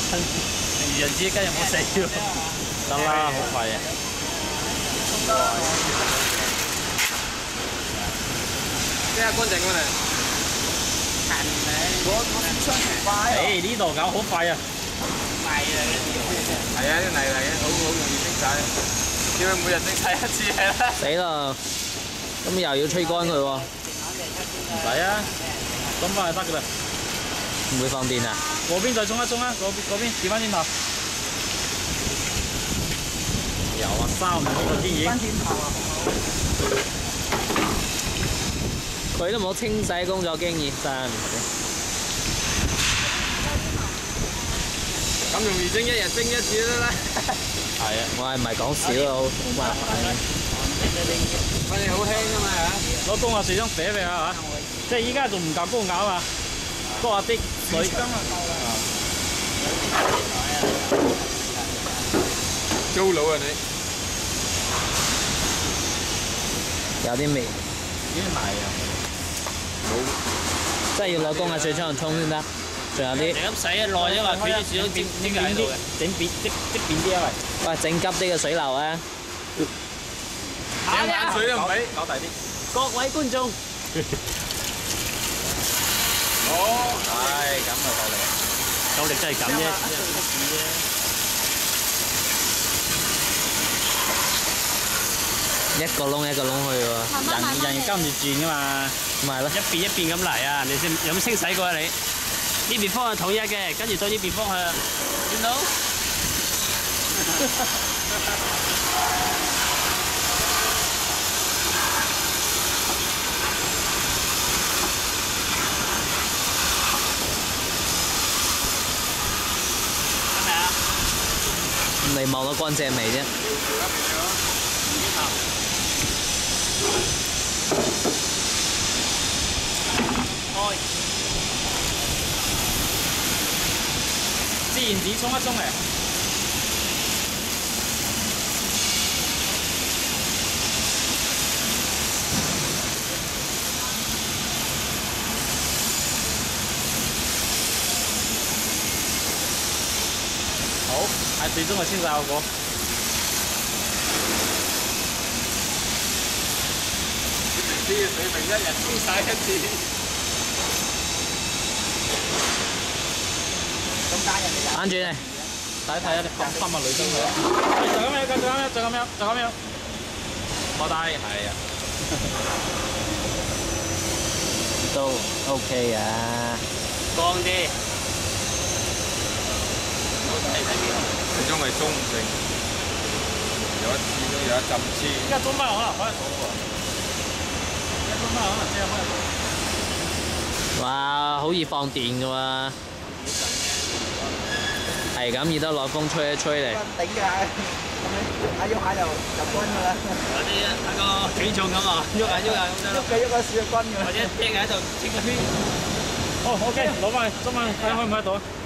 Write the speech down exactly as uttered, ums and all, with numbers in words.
愚人節今日冇死喎，得啦，好快啊！ 即係乾淨㗎啦。我我先雙重快。 誒呢度搞好快啊！ 泥嚟嘅，係啊，啲泥嚟嘅，好好容易蒸晒。叫佢每日蒸晒一次係啦。 死啦！咁又要吹乾佢喎。 唔使啊，咁翻就得㗎啦。 唔會放電啊？ 嗰邊再衝一衝啊！嗰邊嗰邊調翻轉頭。有啊，三個天影。翻轉頭啊！ 佢都冇清洗工作經驗，真係唔知。 咁容易蒸，一日蒸一次都得啦。 係啊，我係唔係講笑啊？好麻煩。 喂，你好輕㗎嘛嚇？ 攞公鴨水槍射俾佢嚇，即係依家仲唔夠高咬啊！多下啲水。 租佬啊你！ 有啲味。 啲泥啊！ 即係要攞公鴨水槍嚟沖先得。仲有啲。 你咁洗一耐啫嘛，佢啲水都整整喺度嘅，整扁即即扁啲啊喂！ 喂，整急啲嘅水流啊！ 整冷水都唔俾， 搞大啲。 各位觀眾。 哦， 係咁啊，夠力，夠力真係咁啫， 一個窿一個窿去喎。 人人跟住轉噶嘛， 咪係咯， 一邊一邊咁嚟啊！你先有冇清洗過啊你？呢邊方向統一嘅，跟住到呢邊方向，見到？ 你望到乾淨未啫？ 開，自然紙沖一沖嚟。好，係最終嘅清洗效果。 啲水平一日沖晒一次。咁加人哋眼住嚟， 睇睇啊！你放翻埋女精佢啊！就咁樣，就咁樣，就咁樣，就咁樣。摸低，係啊。 都 OK 嘅。 光啲。睇睇邊個？ 始終係中唔定，有一次都有一浸黐。 依家中班可能開得到喎，依家中班可能真係開得到。 哇，好易放電㗎喎！係咁，熱得耐風吹一吹嚟。 頂㗎，咁樣喐下就就乾㗎啦。 有啲睇個體重咁啊，喐下喐下咁樣。 喐嘅喐下試就乾㗎。 或者釘喺度清個圈。哦 ，OK，攞翻去，中班睇下開唔開到。